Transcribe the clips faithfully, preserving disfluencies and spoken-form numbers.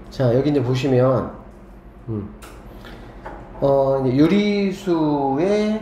자, 여기 이제 보시면, 음, 어, 이제 유리수의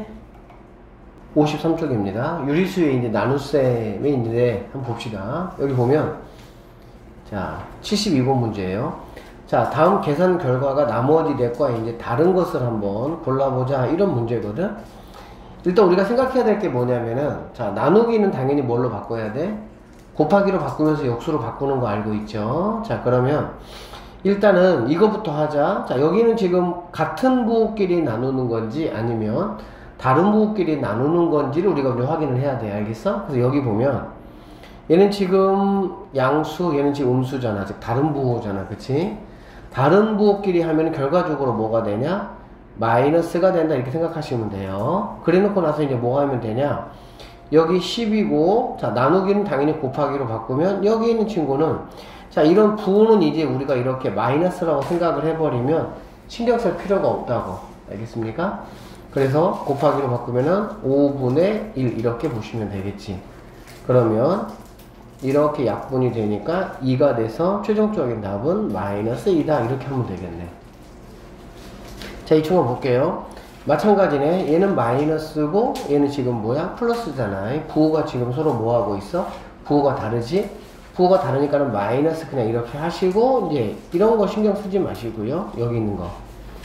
오십삼 쪽입니다. 유리수의 이제 나눗셈이 있는데, 한번 봅시다. 여기 보면, 자, 칠십이 번 문제예요. 자, 다음 계산 결과가 나머지 넷과 이제 다른 것을 한번 골라보자. 이런 문제거든. 일단 우리가 생각해야 될 게 뭐냐면은, 자, 나누기는 당연히 뭘로 바꿔야 돼? 곱하기로 바꾸면서 역수로 바꾸는 거 알고 있죠? 자, 그러면 일단은 이거부터 하자. 자, 여기는 지금 같은 부호끼리 나누는 건지 아니면 다른 부호끼리 나누는 건지를 우리가 이제 확인을 해야 돼. 알겠어? 그래서 여기 보면 얘는 지금 양수, 얘는 지금 음수잖아. 즉 다른 부호잖아. 그치? 다른 부호끼리 하면 결과적으로 뭐가 되냐? 마이너스가 된다. 이렇게 생각하시면 돼요. 그래 놓고 나서 이제 뭐 하면 되냐? 여기 십이고, 자, 나누기는 당연히 곱하기로 바꾸면, 여기 있는 친구는, 자, 이런 부호는 이제 우리가 이렇게 마이너스라고 생각을 해버리면 신경 쓸 필요가 없다고. 알겠습니까? 그래서 곱하기로 바꾸면은 오분의 일 이렇게 보시면 되겠지. 그러면 이렇게 약분이 되니까 이가 돼서 최종적인 답은 마이너스 이다. 이렇게 하면 되겠네. 자, 이 친구 볼게요. 마찬가지네. 얘는 마이너스고 얘는 지금 뭐야? 플러스잖아. 부호가 지금 서로 뭐하고 있어? 부호가 다르지? 부호가 다르니까는 마이너스 그냥 이렇게 하시고 이제 이런 거 신경 쓰지 마시고요. 여기 있는 거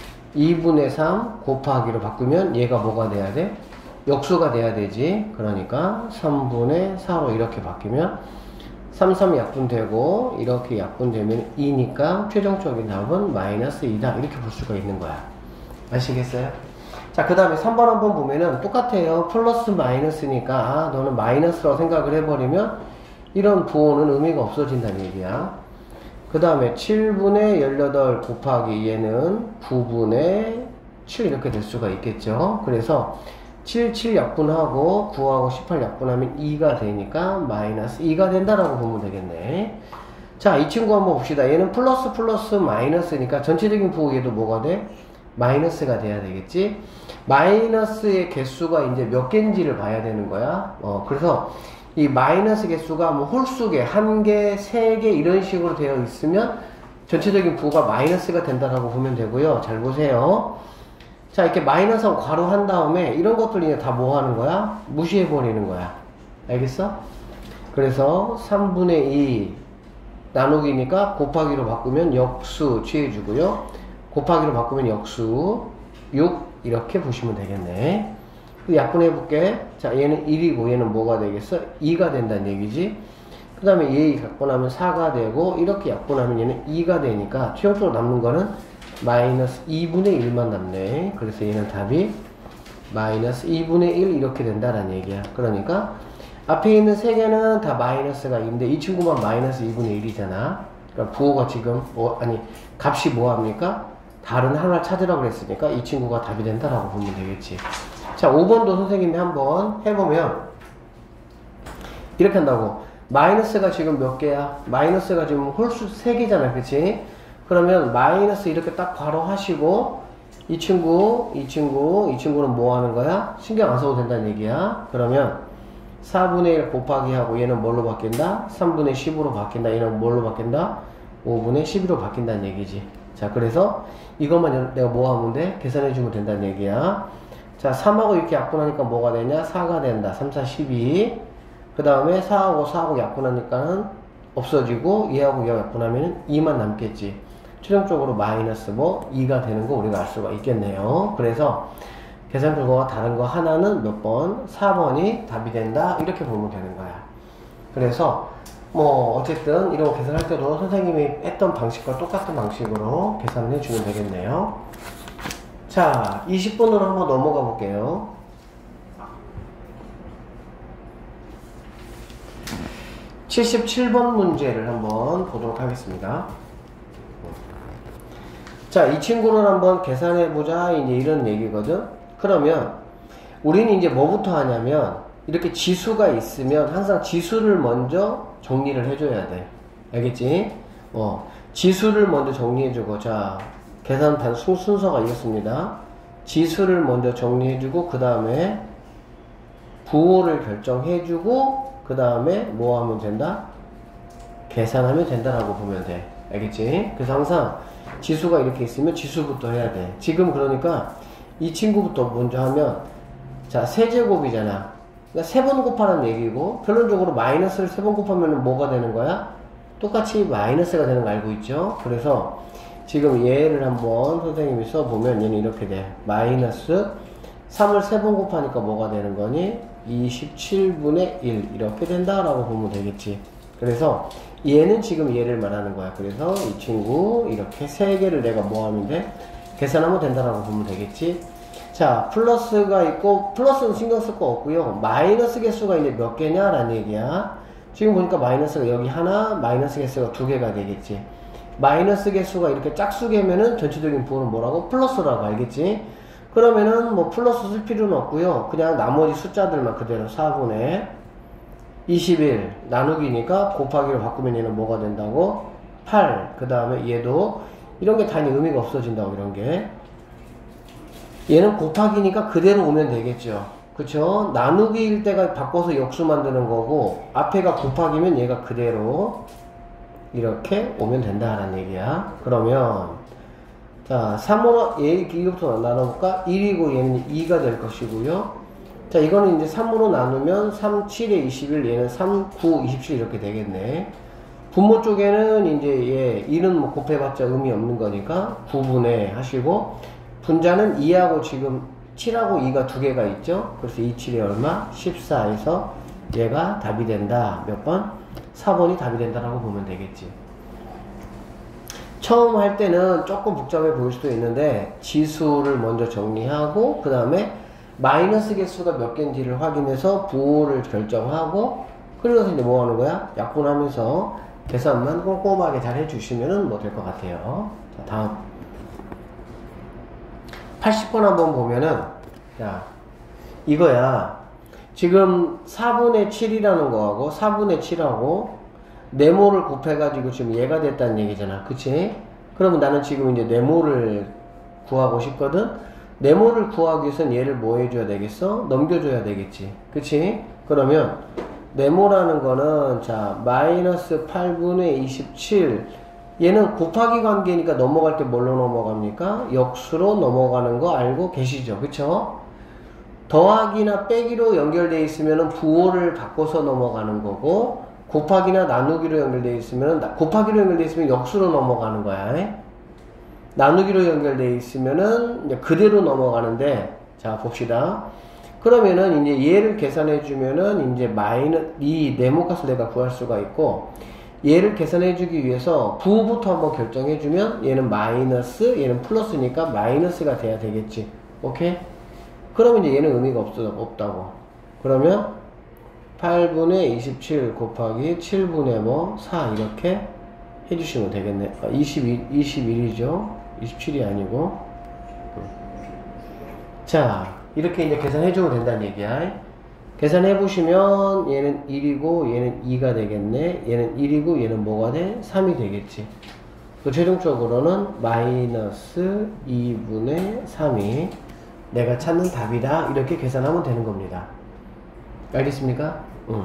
이분의 삼 곱하기로 바꾸면 얘가 뭐가 돼야 돼? 역수가 돼야 되지. 그러니까 삼분의 사로 이렇게 바뀌면 삼, 삼 약분되고 이렇게 약분되면 이니까 최종적인 답은 마이너스 이다. 이렇게 볼 수가 있는 거야. 아시겠어요? 자, 그 다음에 삼 번 한번 보면은 똑같아요. 플러스 마이너스니까 아, 너는 마이너스라고 생각을 해버리면 이런 부호는 의미가 없어진다는 얘기야. 그 다음에 칠분의 십팔 곱하기 얘는 구분의 칠 이렇게 될 수가 있겠죠. 그래서 칠, 칠 약분하고 구하고 십팔 약분하면 이가 되니까 마이너스 이가 된다라고 보면 되겠네. 자, 이 친구 한번 봅시다. 얘는 플러스 플러스 마이너스니까 전체적인 부호 얘도 뭐가 돼? 마이너스가 돼야 되겠지. 마이너스의 개수가 이제 몇 개인지를 봐야 되는 거야. 어, 그래서 이 마이너스 개수가 뭐 홀수개, 한 개, 세 개 이런 식으로 되어 있으면 전체적인 부호가 마이너스가 된다라고 보면 되고요. 잘 보세요. 자, 이렇게 마이너스하고 괄호 한 다음에 이런 것들 이제 다 뭐 하는 거야? 무시해 버리는 거야. 알겠어? 그래서 삼분의 이 나누기니까 곱하기로 바꾸면 역수 취해주고요. 곱하기로 바꾸면 역수 육 이렇게 보시면 되겠네. 약분해 볼게. 자, 얘는 일이고 얘는 뭐가 되겠어? 이가 된다는 얘기지. 그 다음에 얘 갖고 나면 사가 되고 이렇게 약분하면 얘는 이가 되니까 최종적으로 남는 거는 마이너스 이분의 일만 남네. 그래서 얘는 답이 마이너스 이분의 일 이렇게 된다라는 얘기야. 그러니까 앞에 있는 세 개는 다 마이너스가 이인데 이 친구만 마이너스 이분의 일이잖아. 그러니까 부호가 지금 뭐 아니 값이 뭐합니까? 다른 하나를 찾으라고 그랬으니까 이 친구가 답이 된다라고 보면 되겠지. 자, 오 번도 선생님이 한번 해보면 이렇게 한다고. 마이너스가 지금 몇 개야? 마이너스가 지금 홀수 세 개잖아. 그치? 그러면 마이너스 이렇게 딱 괄호 하시고 이 친구, 이 친구, 이 친구는 뭐 하는 거야? 신경 안 써도 된다는 얘기야. 그러면 사분의 일 곱하기 하고 얘는 뭘로 바뀐다? 삼분의 십으로 바뀐다. 얘는 뭘로 바뀐다? 오분의 십으로 바뀐다는 얘기지. 자, 그래서 이것만 내가 뭐 하면 돼? 계산해주면 된다는 얘기야. 자, 삼하고 이렇게 약분하니까 뭐가 되냐? 사가 된다. 삼, 사, 십이. 그 다음에 사하고 사하고 약분하니까는 없어지고 얘하고 얘하고 약분하면 이만 남겠지. 최종적으로 마이너스 뭐 이가 되는 거 우리가 알 수가 있겠네요. 그래서 계산 결과가 다른 거 하나는 몇 번? 사 번이 답이 된다. 이렇게 보면 되는 거야. 그래서 뭐 어쨌든 이런 거 계산할 때도 선생님이 했던 방식과 똑같은 방식으로 계산을 해주면 되겠네요. 자, 이십 번으로 한번 넘어가 볼게요. 칠십칠 번 문제를 한번 보도록 하겠습니다. 자, 이 친구는 한번 계산해보자. 이제 이런 얘기거든. 그러면 우리는 이제 뭐부터 하냐면 이렇게 지수가 있으면 항상 지수를 먼저 정리를 해줘야 돼. 알겠지? 어, 지수를 먼저 정리해주고, 자, 계산 단 순서가 이렇습니다. 지수를 먼저 정리해주고, 그 다음에 부호를 결정해주고, 그 다음에 뭐 하면 된다? 계산하면 된다라고 보면 돼. 알겠지? 그래서 항상 지수가 이렇게 있으면 지수부터 해야 돼. 지금 그러니까 이 친구부터 먼저 하면, 자, 세제곱이잖아. 그러니까 세 번 곱하는 얘기고, 결론적으로 마이너스를 세 번 곱하면 뭐가 되는 거야? 똑같이 마이너스가 되는 거 알고 있죠? 그래서 지금 얘를 한번 선생님이 써보면 얘는 이렇게 돼. 마이너스 삼을 세 번 곱하니까 뭐가 되는 거니? 이십칠분의 일 이렇게 된다라고 보면 되겠지. 그래서 얘는 지금 얘를 말하는 거야. 그래서 이 친구 이렇게 세 개를 내가 뭐 하면 돼? 계산하면 된다라고 보면 되겠지. 자, 플러스가 있고, 플러스는 신경 쓸 거 없고요. 마이너스 개수가 이제 몇 개냐 라는 얘기야. 지금 보니까 마이너스가 여기 하나, 마이너스 개수가 두 개가 되겠지. 마이너스 개수가 이렇게 짝수개면은 전체적인 부호는 뭐라고? 플러스라고. 알겠지? 그러면은 뭐 플러스 쓸 필요는 없고요. 그냥 나머지 숫자들만 그대로 사분의 이십일 나누기니까 곱하기로 바꾸면 얘는 뭐가 된다고? 팔. 그 다음에 얘도 이런 게 당연히 의미가 없어진다고. 이런 게 얘는 곱하기니까 그대로 오면 되겠죠. 그쵸? 나누기일 때가 바꿔서 역수 만드는 거고, 앞에가 곱하기면 얘가 그대로 이렇게 오면 된다라는 얘기야. 그러면 자, 삼으로 얘 이거부터 나눠볼까? 일이고 얘는 이가 될 것이고요. 자, 이거는 이제 삼으로 나누면 삼, 칠에 이십일, 얘는 삼, 구, 이십칠 이렇게 되겠네. 분모 쪽에는 이제 얘 일은 뭐 곱해봤자 의미 없는 거니까 구분해 하시고, 분자는 이하고 지금 칠하고 이가 두 개가 있죠. 그래서 이, 칠이 얼마? 십사에서 얘가 답이 된다. 몇 번? 사 번이 답이 된다라고 보면 되겠지. 처음 할 때는 조금 복잡해 보일 수도 있는데, 지수를 먼저 정리하고 그 다음에 마이너스 개수가 몇 개인지를 확인해서 부호를 결정하고, 그러면서 이제 뭐 하는 거야? 약분하면서 계산만 꼼꼼하게 잘 해주시면 뭐 될 것 같아요. 자, 다음 팔십 번 한번 보면은, 자, 이거야. 지금 사분의 칠이라는 거하고 사분의 칠하고 네모를 곱해가지고 지금 얘가 됐다는 얘기잖아. 그치? 그러면 나는 지금 이제 네모를 구하고 싶거든? 네모를 구하기 위해서는 얘를 뭐 해줘야 되겠어? 넘겨줘야 되겠지. 그치? 그러면 네모라는 거는, 자, 마이너스 팔분의 이십칠, 얘는 곱하기 관계니까 넘어갈 때 뭘로 넘어갑니까? 역수로 넘어가는 거 알고 계시죠? 그쵸? 더하기나 빼기로 연결되어 있으면 부호를 바꿔서 넘어가는 거고, 곱하기나 나누기로 연결되어 있으면, 곱하기로 연결되어 있으면 역수로 넘어가는 거야. 에? 나누기로 연결되어 있으면은 이제 그대로 넘어가는데, 자, 봅시다. 그러면은 이제 얘를 계산해 주면은 이제 마이너스, 이 네모값을 내가 구할 수가 있고, 얘를 계산해 주기 위해서 부호부터 한번 결정해 주면 얘는 마이너스, 얘는 플러스니까 마이너스가 돼야 되겠지. 오케이? 그러면 이제 얘는 의미가 없어, 없다고. 그러면 팔분의 이십칠 곱하기 칠분의 뭐 사 이렇게 해주시면 되겠네. 아, 이십일, 이십일이죠. 이십칠이 아니고. 자, 이렇게 이제 계산해주면 된다는 얘기야. 계산해보시면 얘는 일이고 얘는 이가 되겠네. 얘는 일이고 얘는 뭐가 돼? 삼이 되겠지. 그 최종적으로는 마이너스 이분의 삼이 내가 찾는 답이다. 이렇게 계산하면 되는 겁니다. 알겠습니까? 응.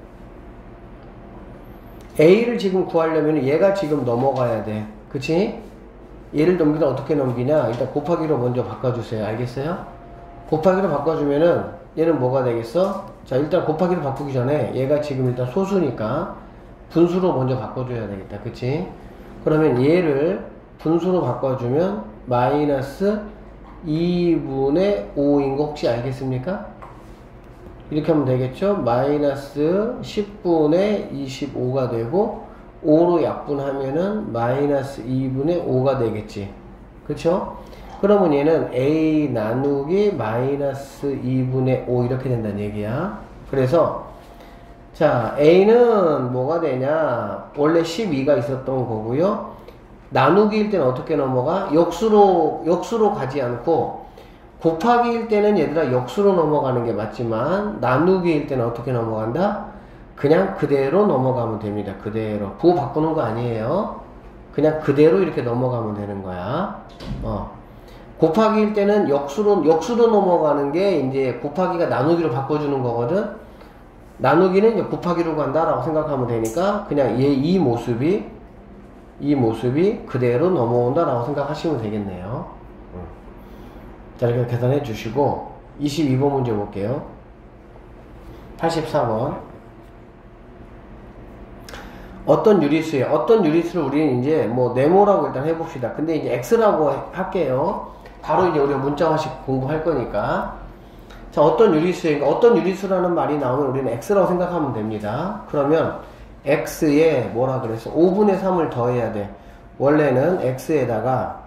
A를 지금 구하려면 얘가 지금 넘어가야 돼. 그치? 얘를 넘기다 어떻게 넘기냐? 일단 곱하기로 먼저 바꿔주세요. 알겠어요? 곱하기로 바꿔주면은 얘는 뭐가 되겠어? 자, 일단 곱하기로 바꾸기 전에 얘가 지금 일단 소수니까 분수로 먼저 바꿔줘야 되겠다. 그치? 그러면 얘를 분수로 바꿔주면 마이너스 이분의 오인 거 혹시 알겠습니까? 이렇게 하면 되겠죠? 마이너스 십분의 이십오가 되고 오로 약분하면은 마이너스 이분의 오가 되겠지. 그쵸? 그러면 얘는 A 나누기 마이너스 이분의 오 이렇게 된다는 얘기야. 그래서 자, A는 뭐가 되냐? 원래 십이가 있었던 거고요. 나누기일 때는 어떻게 넘어가? 역수로 역수로 가지 않고 곱하기일 때는 얘들아 역수로 넘어가는 게 맞지만 나누기일 때는 어떻게 넘어간다? 그냥 그대로 넘어가면 됩니다. 그대로. 부호 바꾸는 거 아니에요. 그냥 그대로 이렇게 넘어가면 되는 거야. 어. 곱하기일 때는 역수로, 역수로 넘어가는 게 이제 곱하기가 나누기로 바꿔주는 거거든. 나누기는 이제 곱하기로 간다라고 생각하면 되니까 그냥 얘 이 모습이 이 모습이 그대로 넘어온다라고 생각하시면 되겠네요. 자, 이렇게 계산해 주시고 이십이 번 문제 볼게요. 팔십사 번. 어떤 유리수에 어떤 유리수를 우리는 이제 뭐 네모라고 일단 해봅시다. 근데 이제 X라고 할게요. 바로 이제 우리가 문자화식 공부할 거니까. 자, 어떤 유리수에 어떤 유리수라는 말이 나오면 우리는 X라고 생각하면 됩니다. 그러면 X에 뭐라 그랬어? 오분의 삼을 더해야 돼. 원래는 X에다가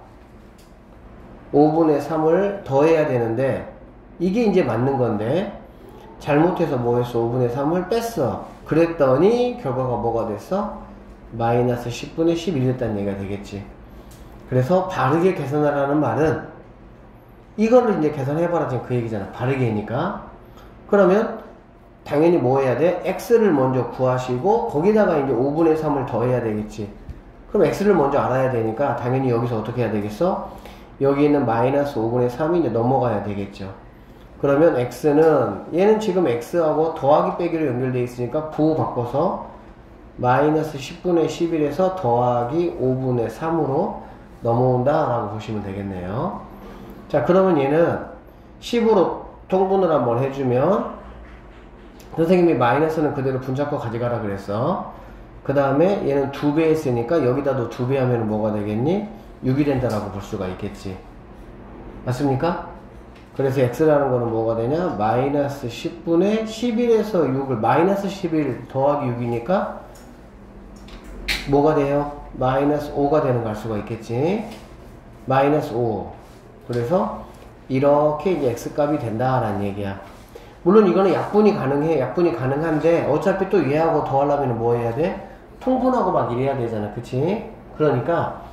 오분의 삼을 더해야 되는데 이게 이제 맞는 건데 잘못해서 뭐 했어? 오분의 삼을 뺐어. 그랬더니 결과가 뭐가 됐어? 마이너스 십분의 십일 됐다는 얘기가 되겠지. 그래서 바르게 계산하라는 말은 이거를 이제 계산해봐라 지금 그 얘기잖아. 바르게니까. 그러면 당연히 뭐 해야 돼? X를 먼저 구하시고 거기다가 이제 오분의 삼을 더해야 되겠지. 그럼 X를 먼저 알아야 되니까 당연히 여기서 어떻게 해야 되겠어? 여기 있는 마이너스 오분의 삼이 이제 넘어가야 되겠죠. 그러면 X는 얘는 지금 X하고 더하기 빼기로 연결되어 있으니까 부호 바꿔서 마이너스 십분의 십일에서 더하기 오분의 삼으로 넘어온다 라고 보시면 되겠네요. 자, 그러면 얘는 십으로 통분을 한번 해주면 선생님이 마이너스는 그대로 분자코 가져가라 그랬어. 그 다음에 얘는 두 배 했으니까 여기다도 두 배 하면 뭐가 되겠니? 육이 된다라고 볼 수가 있겠지. 맞습니까? 그래서 X라는 거는 뭐가 되냐? 마이너스 십분의 십일에서 육을 마이너스 십일 더하기 육이니까 뭐가 돼요? 마이너스 오가 되는 걸 알 수가 있겠지. 마이너스 오. 그래서 이렇게 이제 X값이 된다라는 얘기야. 물론 이거는 약분이 가능해. 약분이 가능한데 어차피 또 얘하고 더하려면 뭐 해야 돼? 통분하고 막 이래야 되잖아. 그치? 그러니까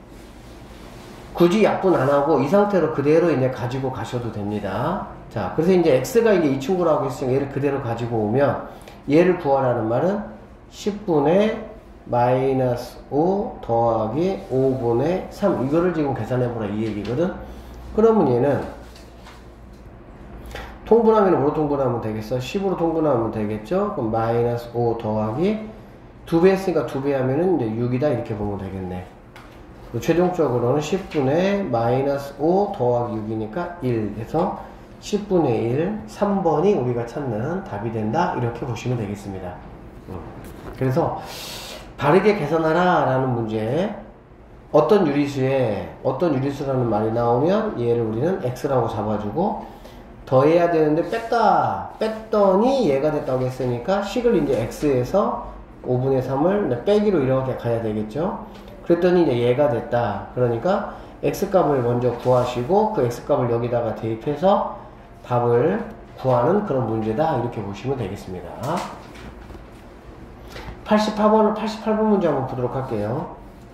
굳이 약분 안 하고 이 상태로 그대로 이제 가지고 가셔도 됩니다. 자, 그래서 이제 X가 이제 이 친구라고 했으니까 얘를 그대로 가지고 오면 얘를 구하라는 말은 십분의 마이너스 오 더하기 오분의 삼 이거를 지금 계산해보라 이 얘기거든. 그러면 얘는 통분하면 뭐로 통분하면 되겠어? 십으로 통분하면 되겠죠? 그럼 마이너스 오 더하기 두 배 했으니까 두 배 하면은 이제 육이다 이렇게 보면 되겠네. 최종적으로는 십분의 마이너스 오 더하기 육이니까 일 해서 십분의 일, 삼 번이 우리가 찾는 답이 된다 이렇게 보시면 되겠습니다. 그래서 바르게 계산하라 라는 문제, 어떤 유리수에 어떤 유리수라는 말이 나오면 얘를 우리는 X라고 잡아주고 더해야 되는데 뺐다 뺐더니 얘가 됐다고 했으니까 식을 이제 X에서 오분의 삼을 빼기로 이렇게 가야 되겠죠. 그랬더니 이제 얘가 됐다. 그러니까 X값을 먼저 구하시고 그 X값을 여기다가 대입해서 답을 구하는 그런 문제다. 이렇게 보시면 되겠습니다. 팔십팔 번, 팔십팔 번 문제 한번 보도록 할게요.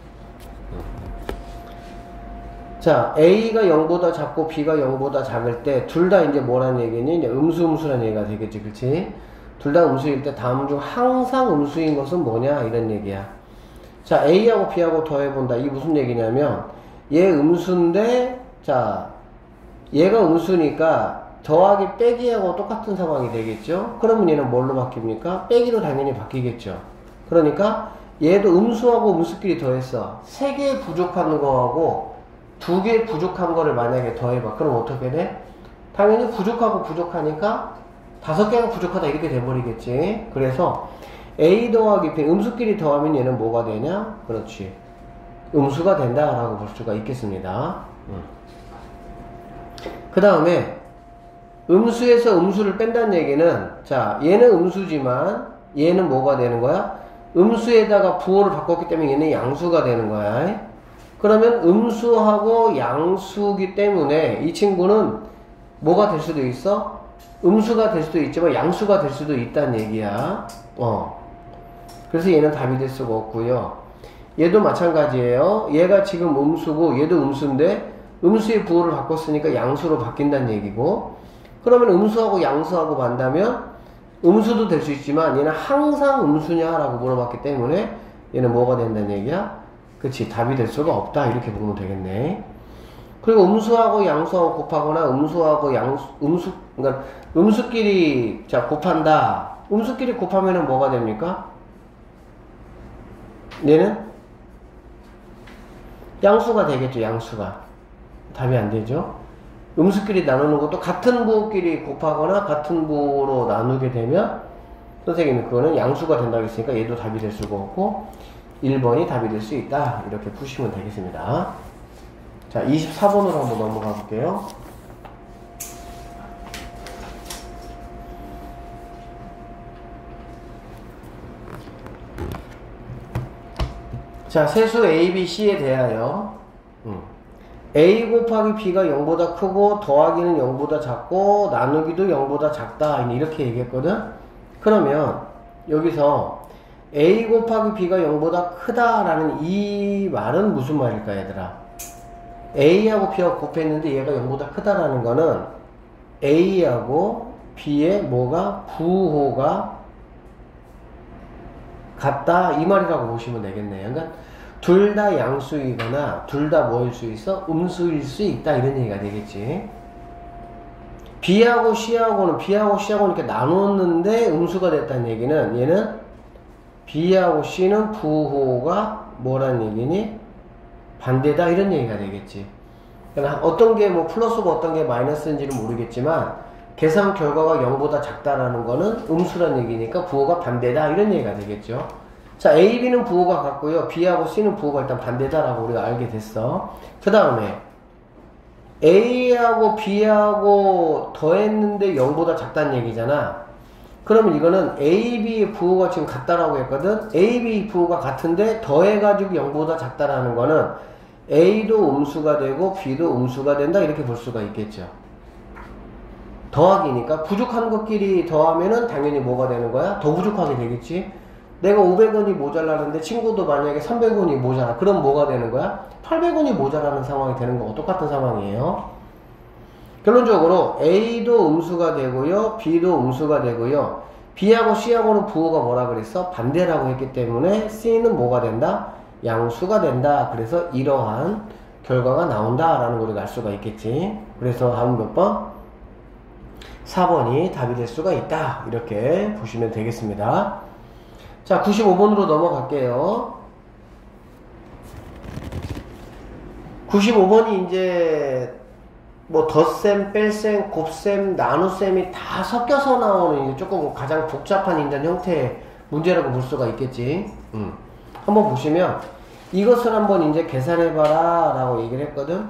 자, A가 영보다 작고 B가 영보다 작을 때 둘 다 이제 뭐라는 얘기니? 이제 음수, 음수라는 얘기가 되겠지. 그치? 둘 다 음수일 때 다음 중 항상 음수인 것은 뭐냐? 이런 얘기야. 자, A하고 B하고 더해본다. 이게 무슨 얘기냐면 얘 음수인데 자 얘가 음수니까 더하기 빼기하고 똑같은 상황이 되겠죠. 그러면 얘는 뭘로 바뀝니까? 빼기로 당연히 바뀌겠죠. 그러니까 얘도 음수하고 음수끼리 더했어. 세 개 부족한 거하고 두 개 부족한 거를 만약에 더해봐. 그럼 어떻게 돼? 당연히 부족하고 부족하니까 다섯 개가 부족하다 이렇게 돼버리겠지. 그래서 A 더하기 B, 음수끼리 더하면 얘는 뭐가 되냐? 그렇지. 음수가 된다라고 볼 수가 있겠습니다. 음. 그 다음에 음수에서 음수를 뺀다는 얘기는 자 얘는 음수지만 얘는 뭐가 되는 거야? 음수에다가 부호를 바꿨기 때문에 얘는 양수가 되는 거야. 그러면 음수하고 양수기 때문에 이 친구는 뭐가 될 수도 있어? 음수가 될 수도 있지만 양수가 될 수도 있다는 얘기야. 어. 그래서 얘는 답이 될 수가 없고요. 얘도 마찬가지예요. 얘가 지금 음수고 얘도 음수인데 음수의 부호를 바꿨으니까 양수로 바뀐다는 얘기고, 그러면 음수하고 양수하고 반다면 음수도 될 수 있지만 얘는 항상 음수냐라고 물어봤기 때문에 얘는 뭐가 된다는 얘기야? 그치, 답이 될 수가 없다 이렇게 보면 되겠네. 그리고 음수하고 양수하고 곱하거나 음수하고 양수, 음수, 그러니까 음수끼리 자 곱한다. 음수끼리 곱하면은 뭐가 됩니까? 얘는 양수가 되겠죠. 양수가. 답이 안 되죠. 음수끼리 나누는 것도 같은 부호끼리 곱하거나 같은 부호로 나누게 되면 선생님이 그거는 양수가 된다고 했으니까 얘도 답이 될 수가 없고 일 번이 답이 될 수 있다. 이렇게 푸시면 되겠습니다. 자, 이십사 번으로 한번 넘어가 볼게요. 자, 세수 A, B, C에 대하여 음. A 곱하기 B가 영보다 크고 더하기는 영보다 작고 나누기도 영보다 작다 이렇게 얘기했거든. 그러면 여기서 A 곱하기 B가 영보다 크다라는 이 말은 무슨 말일까 얘들아? A하고 B하고 곱했는데 얘가 영보다 크다라는 거는 A하고 B의 뭐가 부호가 같다 이 말이라고 보시면 되겠네요. 그러니까 둘 다 양수이거나 둘 다 뭐일 수 있어? 음수일 수 있다 이런 얘기가 되겠지. B하고 C하고는 B하고 C하고는 이렇게 나눴는데 음수가 됐다는 얘기는 얘는 B하고 C는 부호가 뭐란 얘기니? 반대다 이런 얘기가 되겠지. 그러니까 어떤 게 뭐 플러스고 어떤 게 마이너스인지는 모르겠지만 계산 결과가 영보다 작다라는 거는 음수란 얘기니까 부호가 반대다 이런 얘기가 되겠죠. 자, A, B는 부호가 같고요. B하고 C는 부호가 일단 반대다라고 우리가 알게 됐어. 그 다음에 A하고 B하고 더했는데 영보다 작다는 얘기잖아. 그러면 이거는 A, B의 부호가 지금 같다라고 했거든. A, B 부호가 같은데 더해가지고 영보다 작다라는 거는 A도 음수가 되고 B도 음수가 된다 이렇게 볼 수가 있겠죠. 더하기니까 부족한 것끼리 더하면은 당연히 뭐가 되는 거야? 더 부족하게 되겠지. 내가 오백 원이 모자라는데 친구도 만약에 삼백 원이 모자라. 그럼 뭐가 되는 거야? 팔백 원이 모자라는 상황이 되는 거고 똑같은 상황이에요. 결론적으로 A도 음수가 되고요. B도 음수가 되고요. B하고 C하고는 부호가 뭐라 그랬어? 반대라고 했기 때문에 C는 뭐가 된다? 양수가 된다. 그래서 이러한 결과가 나온다라는 걸 우리가 알 수가 있겠지. 그래서 다음 몇 번? 사 번이 답이 될 수가 있다. 이렇게 보시면 되겠습니다. 자, 구십오 번으로 넘어갈게요. 구십오 번이 이제 뭐 덧셈, 뺄셈, 곱셈, 나눗셈이 다 섞여서 나오는 이제 조금 가장 복잡한 인전 형태의 문제라고 볼 수가 있겠지. 음. 한번 보시면 이것을 한번 이제 계산해봐라 라고 얘기를 했거든.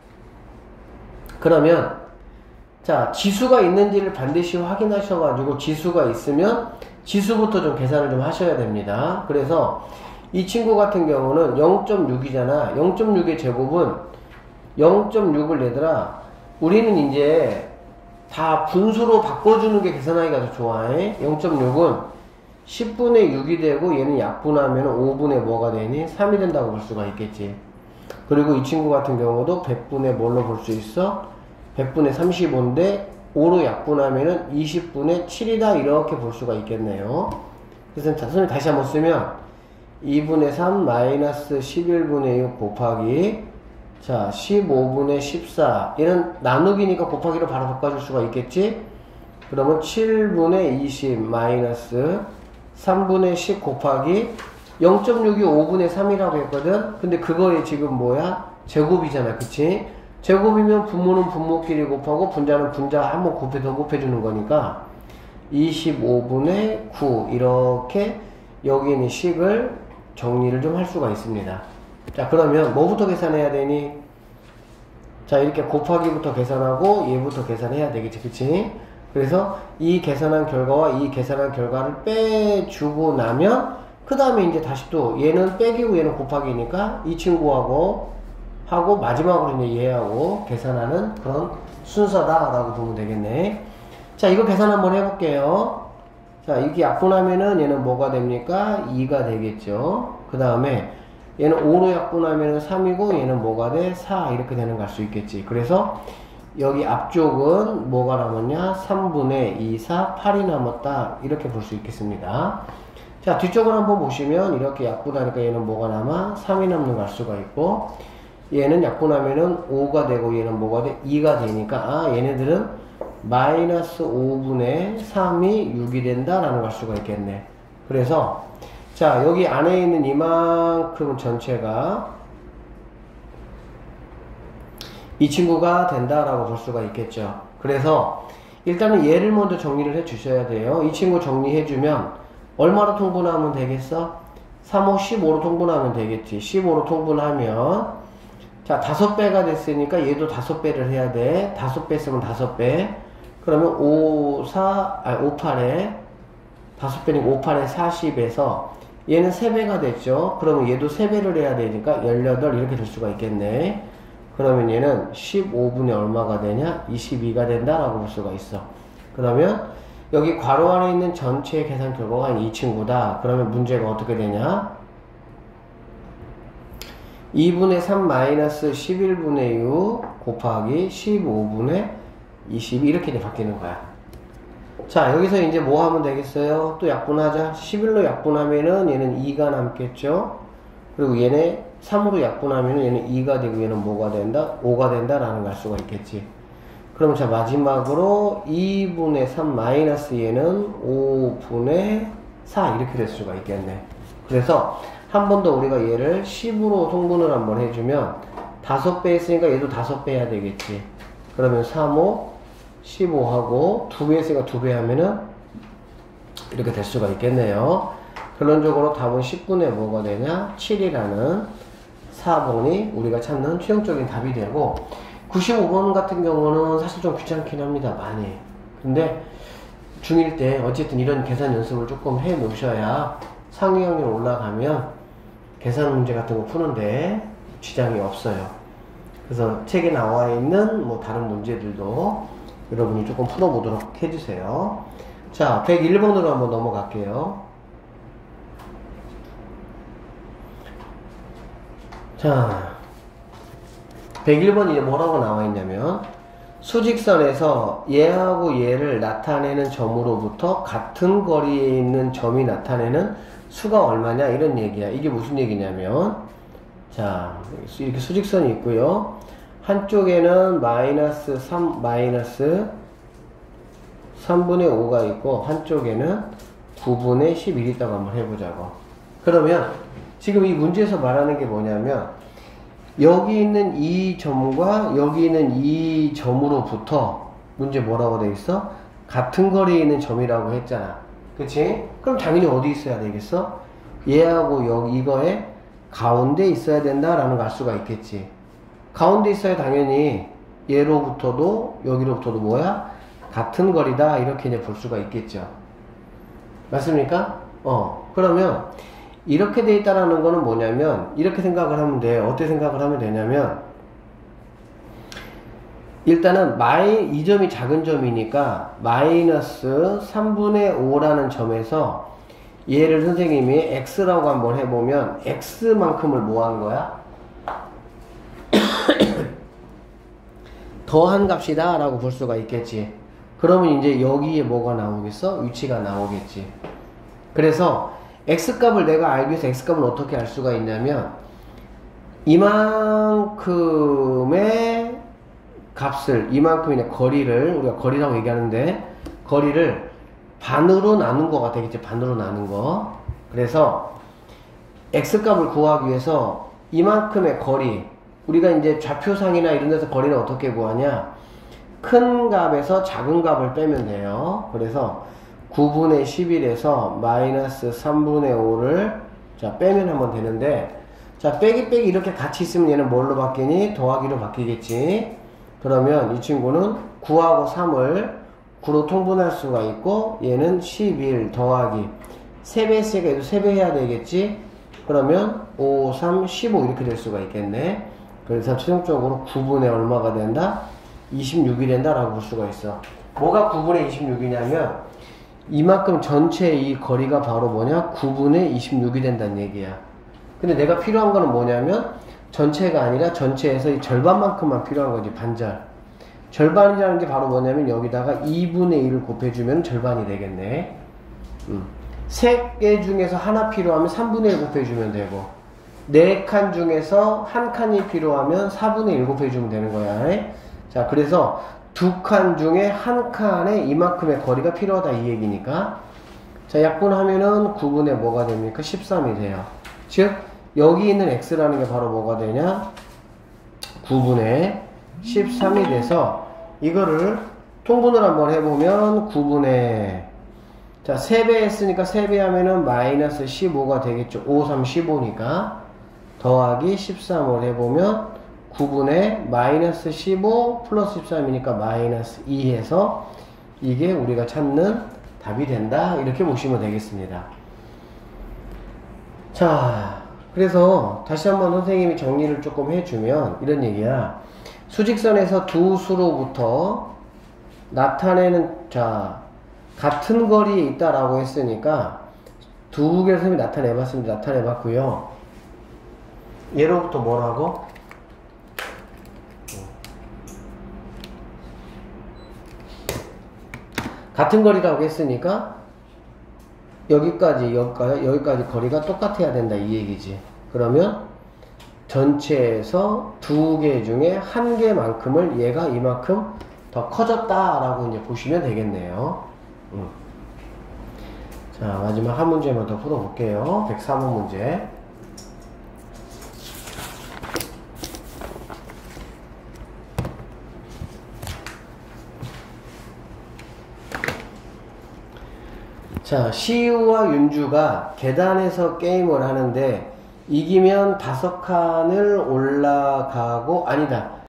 그러면 자, 지수가 있는지를 반드시 확인하셔가지고 지수가 있으면 지수부터 좀 계산을 좀 하셔야 됩니다. 그래서 이 친구 같은 경우는 영 점 육이잖아. 영 점 육의 제곱은 영 점 육을 얘들아 우리는 이제 다 분수로 바꿔주는 게 계산하기가 더 좋아해. 영 점 육은 십분의 육이 되고 얘는 약분하면 오분의 뭐가 되니? 삼이 된다고 볼 수가 있겠지. 그리고 이 친구 같은 경우도 백분의 뭘로 볼 수 있어? 백분의 삼십오인데 오로 약분하면은 이십분의 칠이다 이렇게 볼 수가 있겠네요. 그래서 선생님 다시 한번 쓰면 이분의 삼 마이너스 십일분의 육 곱하기 자 십오분의 십사 얘는 나누기니까 곱하기로 바로 바꿔줄 수가 있겠지. 그러면 칠분의 이십 마이너스 삼분의 십 곱하기 영 점 육이 오분의 삼이라고 했거든. 근데 그거에 지금 뭐야? 제곱이잖아. 그치? 제곱이면 분모는 분모끼리 곱하고 분자는 분자 한번 곱해 더 곱해주는 거니까 이십오분의 구 이렇게 여기 있는 식을 정리를 좀 할 수가 있습니다. 자, 그러면 뭐부터 계산해야 되니? 자, 이렇게 곱하기부터 계산하고 얘부터 계산해야 되겠지. 그치? 그래서 이 계산한 결과와 이 계산한 결과를 빼주고 나면 그 다음에 이제 다시 또 얘는 빼기고 얘는 곱하기니까 이 친구하고 하고 마지막으로 이제 얘하고 계산하는 그런 순서다라고 보면 되겠네. 자, 이거 계산 한번 해볼게요. 자, 이렇게 약분하면은 얘는 뭐가 됩니까? 이가 되겠죠. 그 다음에 얘는 오로 약분하면은 삼이고 얘는 뭐가 돼? 사 이렇게 되는 거 알 수 있겠지. 그래서 여기 앞쪽은 뭐가 남았냐? 삼분의 이, 사, 팔이 남았다. 이렇게 볼 수 있겠습니다. 자, 뒤쪽을 한번 보시면 이렇게 약분하니까 얘는 뭐가 남아? 삼이 남는 거 알 수가 있고 얘는 약분하면은 오가 되고 얘는 뭐가 돼? 이가 되니까 아 얘네들은 마이너스 오분의 삼이 육이 된다라는 걸 알 수가 있겠네. 그래서 자 여기 안에 있는 이만큼 전체가 이 친구가 된다라고 볼 수가 있겠죠. 그래서 일단은 얘를 먼저 정리를 해 주셔야 돼요. 이 친구 정리해 주면 얼마로 통분하면 되겠어? 삼, 오, 십오로 통분하면 되겠지. 십오로 통분하면 자, 다섯 배가 됐으니까 얘도 다섯 배를 해야 돼. 다섯 배 쓰면 다섯 배. 그러면 오, 사, 아니 오, 팔에 다섯 배니까 오, 팔에 사십에서 얘는 세 배가 됐죠. 그러면 얘도 세 배를 해야 되니까 십팔 이렇게 될 수가 있겠네. 그러면 얘는 십오분의 얼마가 되냐? 이십이가 된다라고 볼 수가 있어. 그러면 여기 괄호 안에 있는 전체 계산 결과가 이 친구다. 그러면 문제가 어떻게 되냐? 이분의 삼 마이너스 십일분의 육 곱하기 십오분의 이십이 이렇게 바뀌는 거야. 자, 여기서 이제 뭐 하면 되겠어요? 또 약분하자. 십일로 약분하면은 얘는 이가 남겠죠? 그리고 얘네 삼으로 약분하면은 얘는 이가 되고 얘는 뭐가 된다? 오가 된다라는 걸 알 수가 있겠지. 그럼 자, 마지막으로 이분의 삼 마이너스 얘는 오분의 사 이렇게 될 수가 있겠네. 그래서 한 번 더 우리가 얘를 십으로 통분을 한번 해주면 다섯 배 했으니까 얘도 다섯 배 해야 되겠지. 그러면 삼, 오, 십오하고 두 배 했으니까 두 배 하면은 이렇게 될 수가 있겠네요. 결론적으로 답은 십분의 뭐가 되냐? 칠이라는 사 번이 우리가 찾는 최종적인 답이 되고, 구십오 번 같은 경우는 사실 좀 귀찮긴 합니다. 많이. 근데 중일 때 어쨌든 이런 계산 연습을 조금 해 놓으셔야 상위 확률 올라가면 계산 문제 같은 거 푸는데 지장이 없어요. 그래서 책에 나와 있는 뭐 다른 문제들도 여러분이 조금 풀어보도록 해주세요. 자, 백일 번으로 한번 넘어갈게요. 자, 백일 번이 뭐라고 나와 있냐면, 수직선에서 얘하고 얘를 나타내는 점으로부터 같은 거리에 있는 점이 나타내는 수가 얼마냐 이런 얘기야. 이게 무슨 얘기냐면, 자, 이렇게 수직선이 있고요. 한쪽에는 마이너스 삼, 마이너스 삼분의 오가 있고 한쪽에는 구분의 십일 있다고 한번 해보자고. 그러면 지금 이 문제에서 말하는 게 뭐냐면, 여기 있는 이 점과 여기 있는 이 점으로부터 문제 뭐라고 돼 있어? 같은 거리에 있는 점이라고 했잖아. 그치? 그럼 당연히 어디 있어야 되겠어? 얘하고 여기 이거에 가운데 있어야 된다라는 걸 알 수가 있겠지. 가운데 있어야 당연히 얘로부터도 여기로부터도 뭐야? 같은 거리다 이렇게 이제 볼 수가 있겠죠. 맞습니까? 어 그러면 이렇게 돼 있다라는 거는 뭐냐면, 이렇게 생각을 하면 돼. 어떻게 생각을 하면 되냐면, 일단은 마이 이 점이 작은 점이니까 마이너스 삼분의 오라는 점에서 얘를 선생님이 x라고 한번 해보면 x만큼을 뭐 한 거야? 더한 값이다 라고 볼 수가 있겠지. 그러면 이제 여기에 뭐가 나오겠어? 위치가 나오겠지. 그래서 x값을 내가 알기 위해서 x값을 어떻게 알 수가 있냐면, 이만큼의 값을, 이만큼의 거리를, 우리가 거리라고 얘기하는데 거리를 반으로 나눈 거가 되겠지. 반으로 나눈 거. 그래서 x값을 구하기 위해서 이만큼의 거리, 우리가 이제 좌표상이나 이런 데서 거리는 어떻게 구하냐? 큰 값에서 작은 값을 빼면 돼요. 그래서 구분의 십일에서 마이너스 삼분의 오를 자 빼면 하면 되는데, 자 빼기 빼기 이렇게 같이 있으면 얘는 뭘로 바뀌니? 더하기로 바뀌겠지. 그러면 이 친구는 구하고 삼을 구로 통분할 수가 있고, 얘는 십일 더하기 세 배 했으니까 얘도 세 배 해야 되겠지. 그러면 오, 삼, 십오 이렇게 될 수가 있겠네. 그래서 최종적으로 구분의 얼마가 된다? 이십육이 된다 라고 볼 수가 있어. 뭐가 구분의 이십육이냐면, 이만큼 전체 이 거리가 바로 뭐냐? 구분의 이십육이 된다는 얘기야. 근데 내가 필요한 거는 뭐냐면, 전체가 아니라 전체에서 이 절반만큼만 필요한 거지. 반절. 절반이라는 게 바로 뭐냐면, 여기다가 이분의 일을 곱해주면 절반이 되겠네. 음. 세 개 중에서 하나 필요하면 삼분의 일 곱해주면 되고, 네 칸 중에서 한 칸이 필요하면 사분의 일 곱해주면 되는 거야. 자, 그래서 두 칸 중에 한 칸에 이만큼의 거리가 필요하다 이 얘기니까, 자 약분하면은 구분의 뭐가 됩니까? 십삼이 돼요. 즉 여기 있는 x라는 게 바로 뭐가 되냐? 구분의 십삼이 돼서 이거를 통분을 한번 해보면 구분의 자, 세 배 했으니까 세 배 하면은 마이너스 십오가 되겠죠. 오, 삼, 십오니까 더하기 십삼을 해보면 구분의 마이너스 십오 플러스 십삼이니까 마이너스 이 해서 이게 우리가 찾는 답이 된다. 이렇게 보시면 되겠습니다. 자, 그래서 다시 한번 선생님이 정리를 조금 해주면 이런 얘기야. 수직선에서 두 수로부터 나타내는 자 같은 거리에 있다라고 했으니까 두 개를 선생님이 나타내봤습니다. 나타내봤고요. 예로부터 뭐라고? 같은 거리라고 했으니까 여기까지 여기까지 여기까지 거리가 똑같아야 된다 이 얘기지. 그러면 전체에서 두 개 중에 한 개만큼을 얘가 이만큼 더 커졌다라고 이제 보시면 되겠네요. 음. 자, 마지막 한 문제만 더 풀어볼게요. 백삼 번 문제. 자, 시우와 윤주가 계단에서 게임을 하는데 이기면 다섯 칸을 올라가고 아니다.